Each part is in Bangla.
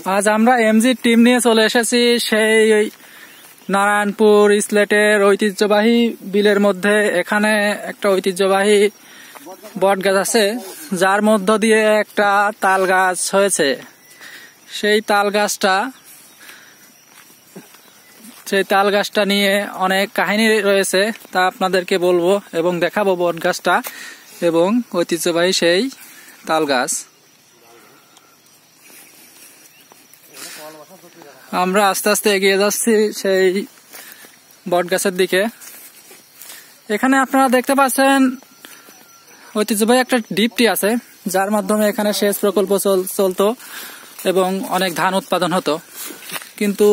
আজ আমরা এমজি টিম নিয়ে চলে এসেছি সেই নারায়ণপুর ইসলেটের ঐতিহ্যবাহী বিলের মধ্যে। এখানে একটা ঐতিহ্যবাহী বট গাছ আছে, যার মধ্য দিয়ে একটা তাল গাছ হয়েছে। সেই তাল গাছটা নিয়ে অনেক কাহিনী রয়েছে, তা আপনাদেরকে বলবো এবং দেখাবো বট গাছটা এবং ঐতিহ্যবাহী সেই তাল গাছ। আমরা আস্তে আস্তে এগিয়ে যাচ্ছি সেই বট গাছের দিকে। এখানে আপনারা দেখতে পাচ্ছেন ঐতিহ্যবাহী একটা ডিপটি আছে, যার মাধ্যমে এখানে সেচ প্রকল্প চলতো এবং অনেক ধান উৎপাদন হতো। কিন্তু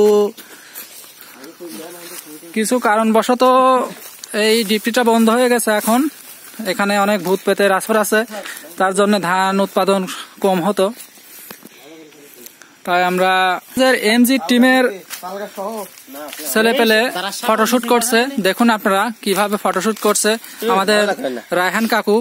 কিছু কারণবশত এই ডিপটিটা বন্ধ হয়ে গেছে। এখন এখানে অনেক ভূত পেতের আসর আছে, তার জন্য ধান উৎপাদন কম হতো। তাই আমরা এমজি টিমের ছেলে পেলে ফটোশুট করছে। দেখুন আপনারা কিভাবে ফটোশুট করছে আমাদের রায়হান কাকু।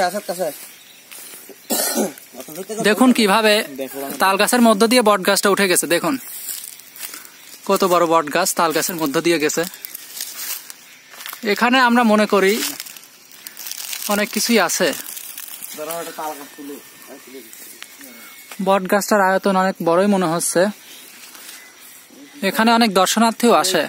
দেখুন কিভাবে তাল গাছের মধ্য দিয়ে বট গাছটা উঠে গেছে। দেখুন কত বড় বট গাছ তাল গাছের মধ্য দিয়ে গেছে। এখানে আমরা মনে করি অনেক কিছুই আছে। বট গাছটার আয়তন অনেক বড়ই মনে হচ্ছে। এখানে অনেক দর্শনার্থীও আসে,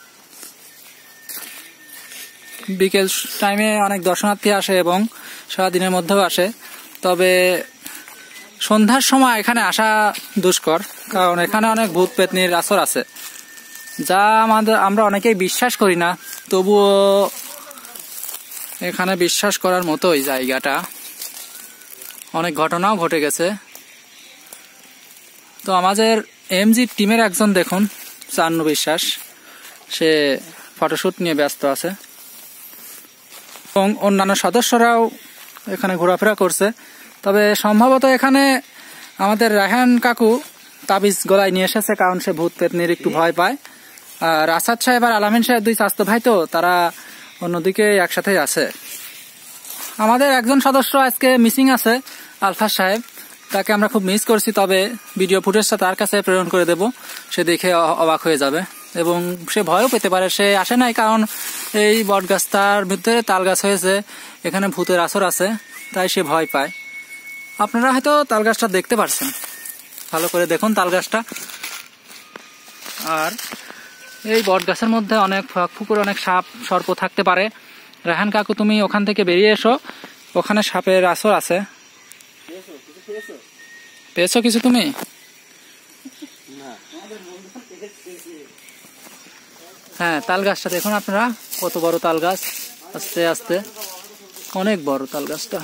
বিকেল টাইমে অনেক দর্শনার্থী আসে এবং সারাদিনের মধ্যেও আসে। তবে সন্ধ্যার সময় এখানে আসা দুষ্কর, কারণ এখানে অনেক ভূত পেতনির আসর আছে, যা আমরা অনেকেই বিশ্বাস করি না। তবুও এখানে বিশ্বাস করার মতোই জায়গাটা। অনেক ঘটনাও ঘটে গেছে। তো আমাদের এমজি টিমের একজন দেখুন চান্নু বিশ্বাস, সে ফটোশুট নিয়ে ব্যস্ত আছে এবং অন্যান্য সদস্যরাও এখানে ঘোরাফেরা করছে। তবে সম্ভবত এখানে আমাদের রায়হান কাকু তাবিজ গলায় নিয়ে এসেছে, কারণ সে ভূত পেতনির একটু ভয় পায়। আর আসাদ সাহেব আর আলামিন সাহেব দুই চাচতো ভাই, তো তারা অন্যদিকে একসাথেই আছে। আমাদের একজন সদস্য আজকে মিসিং আছে, আলফা সাহেব, তাকে আমরা খুব মিস করছি। তবে ভিডিও ফুটেজটা তার কাছে প্রেরণ করে দেব, সে দেখে অবাক হয়ে যাবে এবং সে ভয়ও পেতে পারে। সে আসে নাই কারণ এই বট গাছটার ভিতরে তাল গাছ হয়েছে, এখানে ভূতের আসর আছে, তাই সে ভয় পায়। আপনারা হয়তো তাল গাছটা দেখতে পারছেন, ভালো করে দেখুন তাল গাছটা। আর এই বট গাছের মধ্যে অনেক পুকুরে অনেক সাপ সর্প থাকতে পারে। রায়হান কাকু তুমি ওখান থেকে বেরিয়ে এসো, ওখানে সাপের আসর আছে। পেয়েছো কিছু তুমি? হ্যাঁ, তাল গাছটা দেখুন আপনারা কত বড় তাল গাছ, আস্তে আস্তে অনেক বড় তাল গাছটা।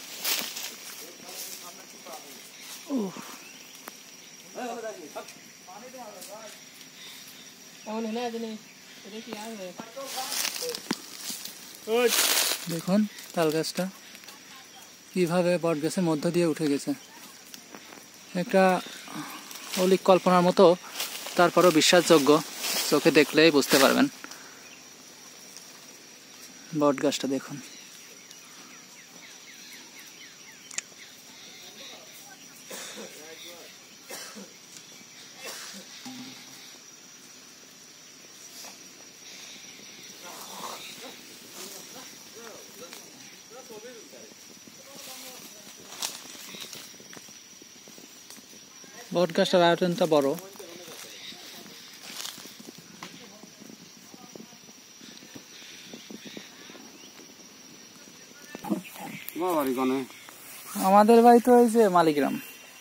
দেখুন তাল গাছটা কিভাবে বট গাছের মধ্য দিয়ে উঠে গেছে। একটা অলিক কল্পনার মতো, তারপরও বিশ্বাসযোগ্য, চোখে দেখলেই বুঝতে পারবেন। বট গাছটা দেখুন। বট গাছটার আয়তনটা বড়। আমাদের বাড়ি তো এই যে মালিগ্রাম।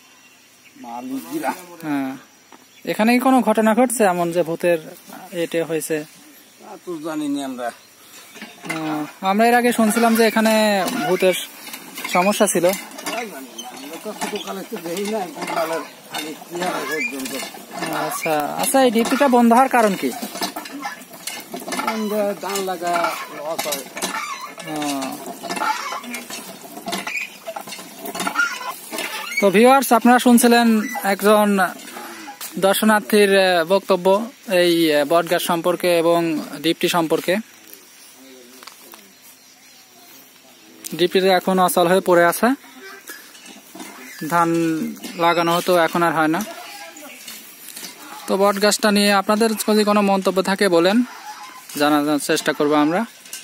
হ্যাঁ, এখানে কি কোনো ঘটনা ঘটছে এমন যে ভূতের এটা হয়েছে? জানিনি আমরা এর আগে শুনছিলাম যে এখানে ভূতের সমস্যা ছিল। আচ্ছা আচ্ছা, এই ডিপিটা বন্ধ হওয়ার কারণ কি? ধান লাগা লস হয়। তো ভিউয়ার্স, আপনারা শুনছিলেন একজন দর্শনার্থীর বক্তব্য এই বটগাছ সম্পর্কে এবং ডিপটি সম্পর্কে। ডিপটিতে এখন অচল হয়ে পড়ে আছে, ধান লাগানো হতো, এখন আর হয় না। তো বট গাছটা নিয়ে আপনাদের যদি কোনো মন্তব্য থাকে বলেন, জানার চেষ্টা করবো আমরা।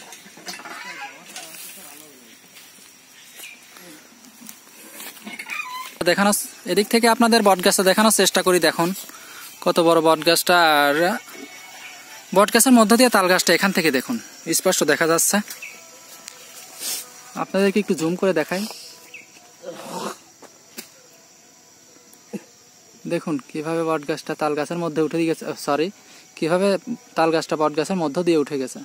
দেখানো এদিক থেকে আপনাদের বট গাছটা দেখানোর চেষ্টা করি। দেখুন কত বড় বট গাছটা, আর বট গাছের মধ্য দিয়ে তাল গাছটা এখান থেকে দেখুন স্পষ্ট দেখা যাচ্ছে। আপনাদেরকে একটু জুম করে দেখাই। দেখুন কিভাবে বট গাছটা তাল গাছের মধ্যে উঠে গেছে, সরি, কিভাবে তাল গাছটা বট গাছের মধ্য দিয়ে উঠে গেছে।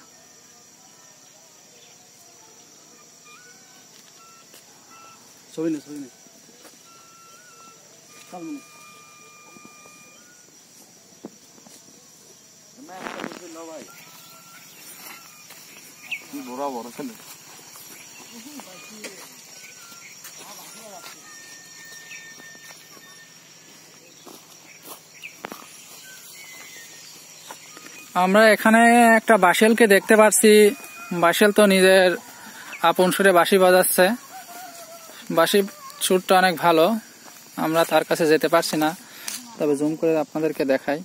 আমরা এখানে একটা বাঁশিয়ালকে দেখতে পাচ্ছি। বাঁশিয়াল তো নিজের আপন সুরে বাঁশি বাজাচ্ছে। বাঁশি সুরটা অনেক ভালো, আমরা তার কাছে যেতে পারছি না, তবে জুম করে আপনাদেরকে দেখাই।